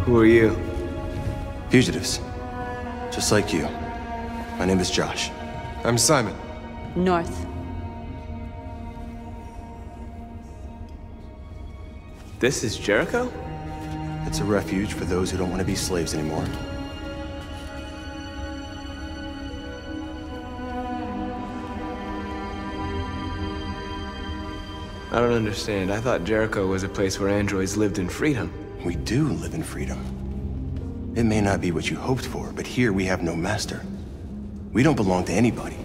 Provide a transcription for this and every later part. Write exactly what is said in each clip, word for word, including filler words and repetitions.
Who are you? Fugitives. Just like you. My name is Josh. I'm Simon. North. This is Jericho? It's a refuge for those who don't want to be slaves anymore. I don't understand. I thought Jericho was a place where androids lived in freedom. We do live in freedom. It may not be what you hoped for, but here we have no master. We don't belong to anybody.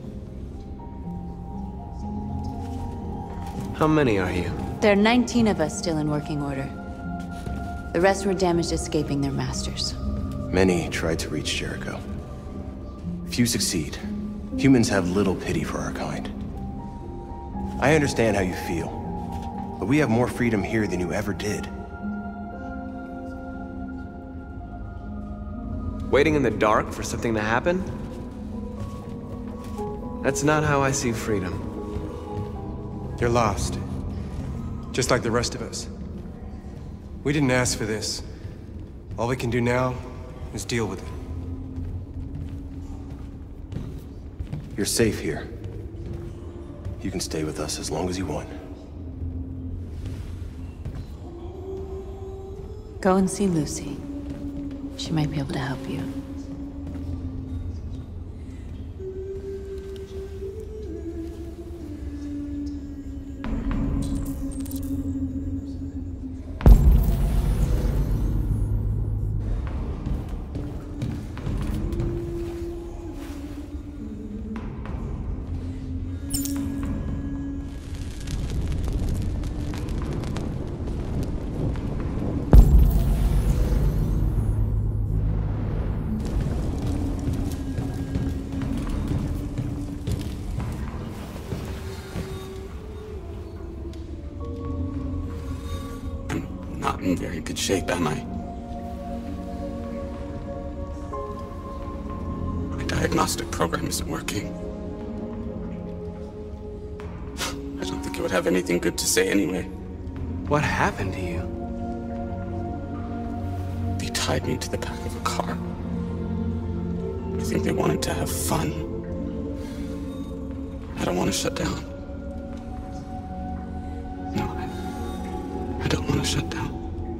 How many are you? There are nineteen of us still in working order. The rest were damaged escaping their masters. Many tried to reach Jericho. Few succeed. Humans have little pity for our kind. I understand how you feel, but we have more freedom here than you ever did. Waiting in the dark for something to happen? That's not how I see freedom. You're lost. Just like the rest of us. We didn't ask for this. All we can do now is deal with it. You're safe here. You can stay with us as long as you want. Go and see Lucy. She might be able to help you. Not in very good shape, am I? My diagnostic program isn't working. I don't think it would have anything good to say anyway. What happened to you? They tied me to the back of a car. I think they wanted to have fun. I don't want to shut down. No, I, I don't want to shut down.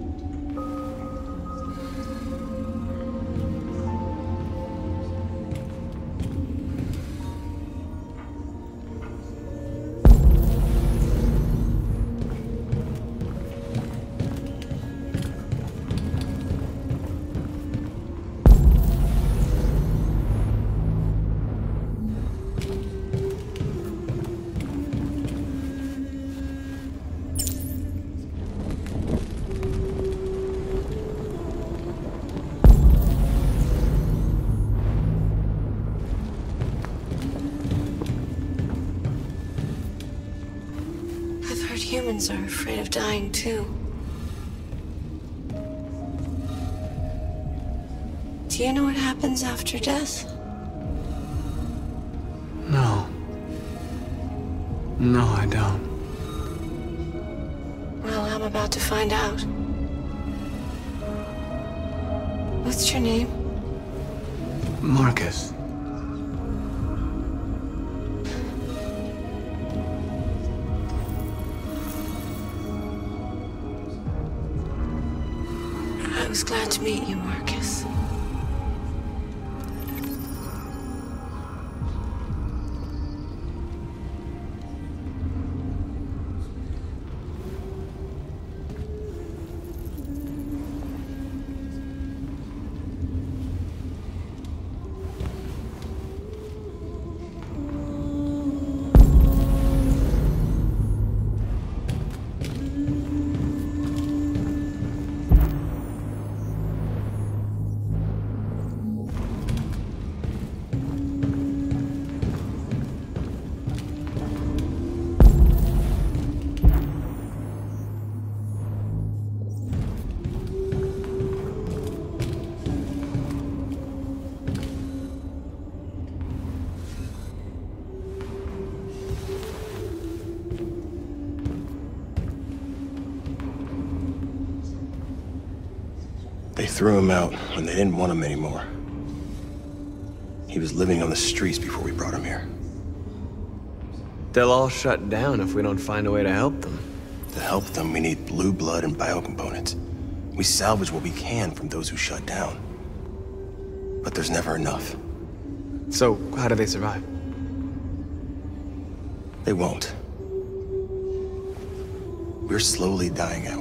Humans are afraid of dying, too. Do you know what happens after death? No. No, I don't. Well, I'm about to find out. What's your name? Markus. I was glad to meet you, Markus. They threw him out when they didn't want him anymore. He was living on the streets before we brought him here. They'll all shut down if we don't find a way to help them. To help them, we need blue blood and biocomponents. We salvage what we can from those who shut down. But there's never enough. So, how do they survive? They won't. We're slowly dying out.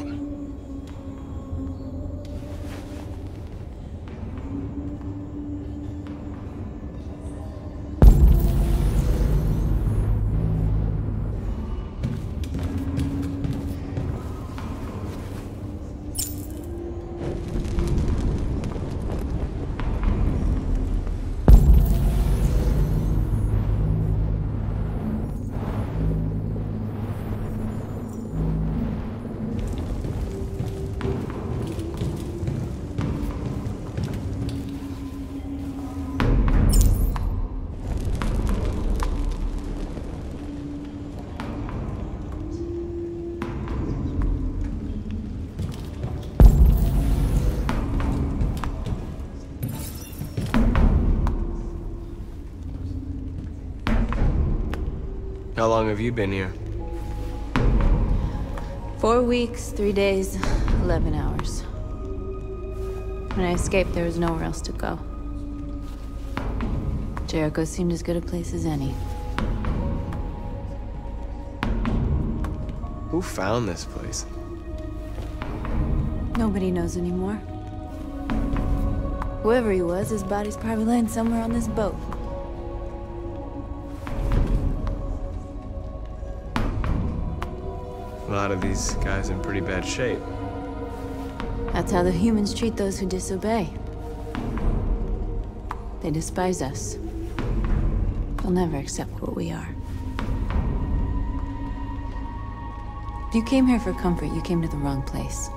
How long have you been here? Four weeks, three days, eleven hours. When I escaped, there was nowhere else to go. Jericho seemed as good a place as any. Who found this place? Nobody knows anymore. Whoever he was, his body's probably laying somewhere on this boat. A lot of these guys in pretty bad shape. That's how the humans treat those who disobey. They despise us. They'll never accept what we are. If you came here for comfort, you came to the wrong place.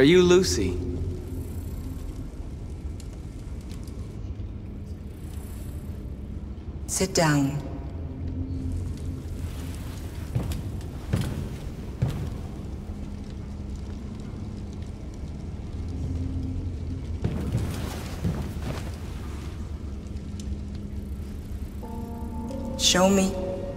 Are you Lucy? Sit down. Show me.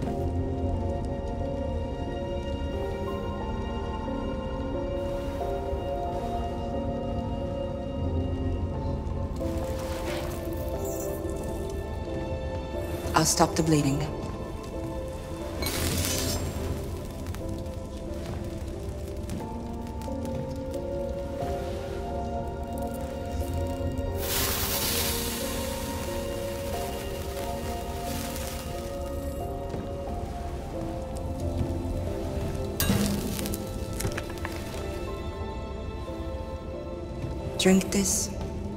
I'll stop the bleeding. Drink this.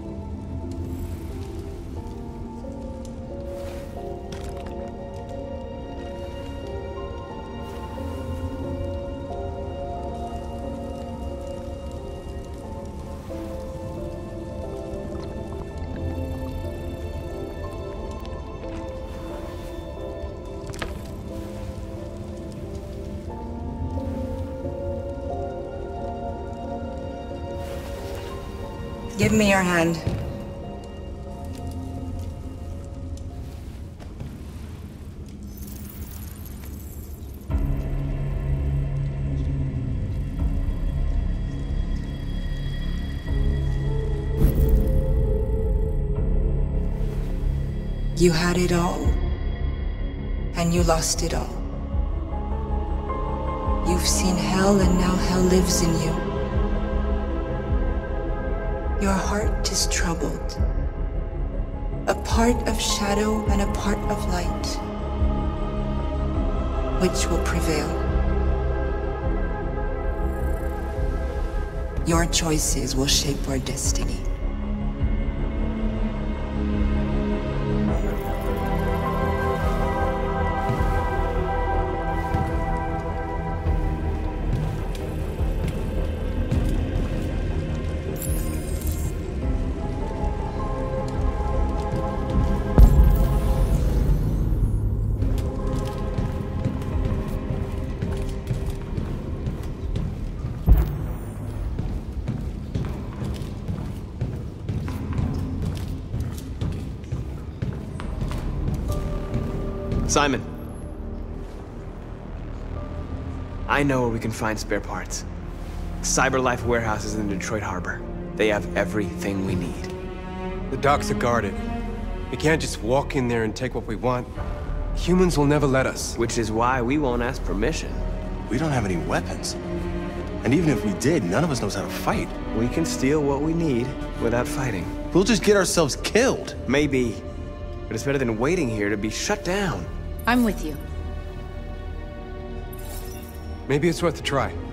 Give me your hand. You had it all, and you lost it all. You've seen hell, and now hell lives in you. Your heart is troubled. A part of shadow and a part of light. Which will prevail? Your choices will shape our destiny. Simon. I know where we can find spare parts. CyberLife warehouses in the Detroit Harbor. They have everything we need. The docks are guarded. We can't just walk in there and take what we want. Humans will never let us. Which is why we won't ask permission. We don't have any weapons. And even if we did, none of us knows how to fight. We can steal what we need without fighting. We'll just get ourselves killed. Maybe. But it's better than waiting here to be shut down. I'm with you. Maybe it's worth a try.